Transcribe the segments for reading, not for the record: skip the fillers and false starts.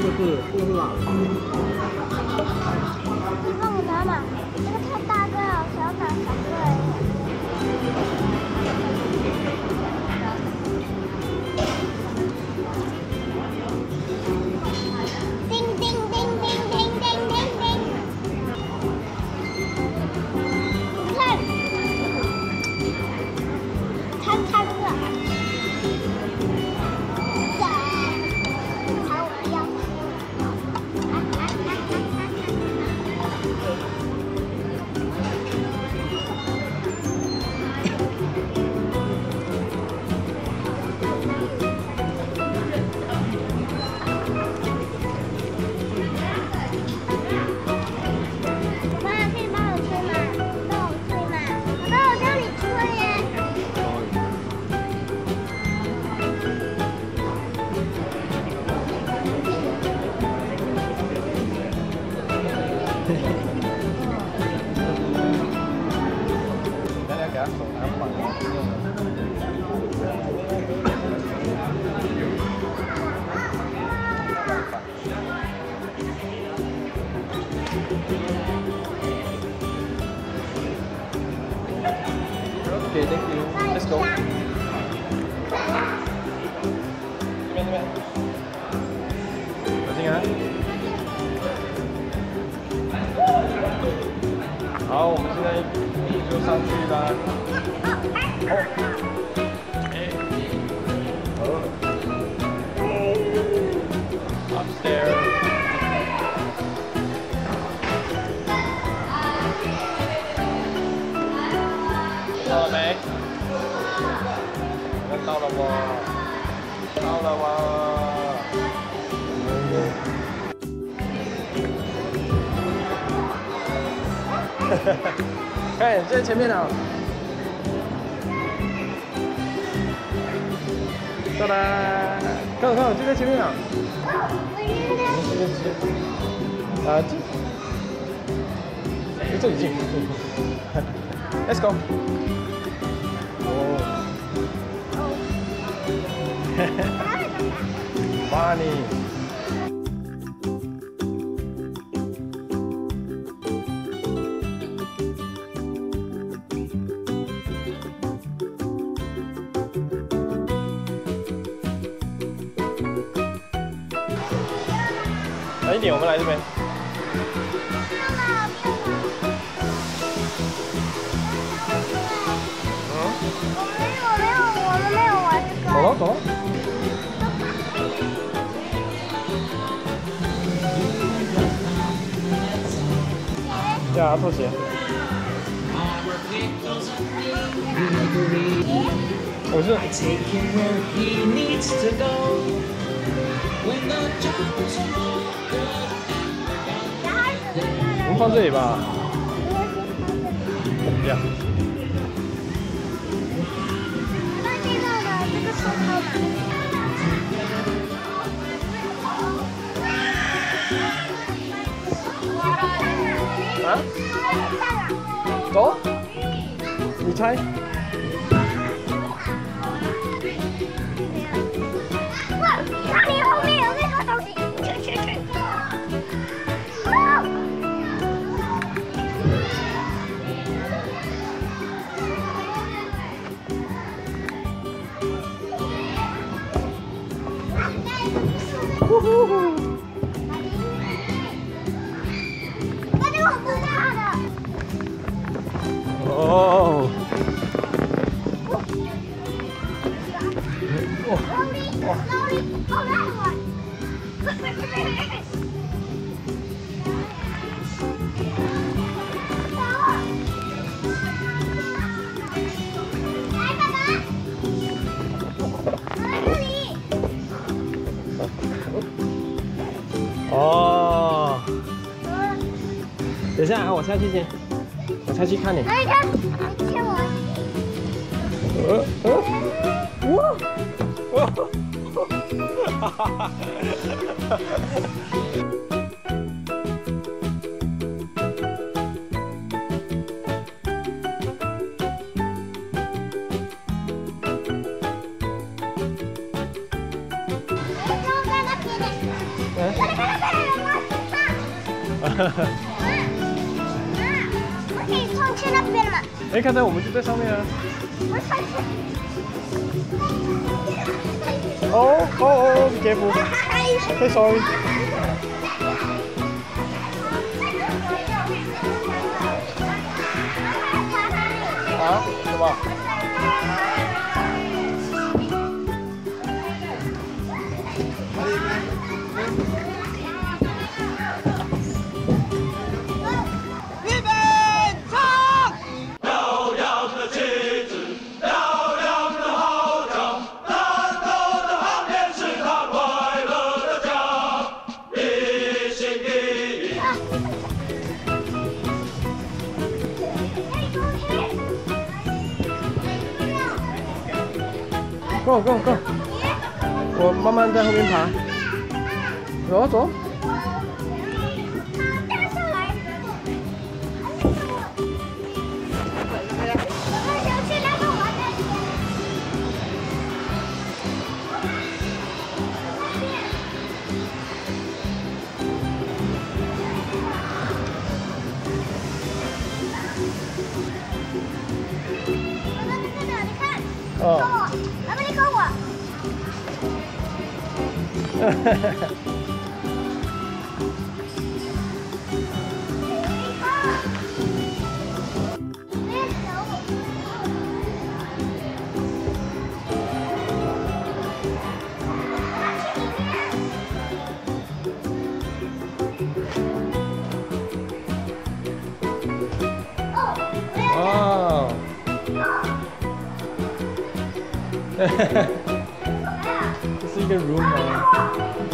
这个是辣的。 那我拿嘛，这个太大个了，小个而已。叮叮叮叮叮叮叮叮。看，看这个。 Okay, thank you. Let's go. 这边，小心啊！好，我们现在就上去啦。Upstairs. 到了没？到了哇！到了哇！看，在前面呢。到啦！看，就在前面啊。啊，这里近。Let's go. Funny. 晚一点，我们来这边。 我们没有玩这个。 走了。呀，拖鞋。我是。我们放这里吧。这样。啊？走，你猜。 那里后面有那个东西，去。呼呼。 哦。哦。等一下，我下去先。我下去看你。 来，看，你牵我。 哇！哈哈哈！ 在那边。 我可以上去那边吗？ 哎，刚才我们就在上面啊。 我上去。 Oh, be careful. Okay, sorry. 啊？什么？ 预备，唱！ 飘扬的旗帜，嘹亮的号角，战斗的行列是他快乐的家，一心一意。 Go go go！ 我慢慢在后面爬。走走。哦。 来吧，你跟我。 哦。这是一个 room 吗？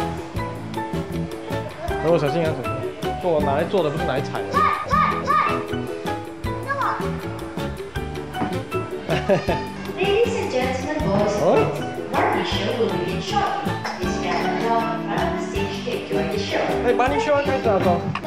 然后小心啊，小心！这我拿来做的，不是拿来踩的。 Ladies and gentlemen, boys and girls, Barbie show will begin shortly. Please gather around in front of the stage to enjoy the show. 哎，把你秀开始了，走。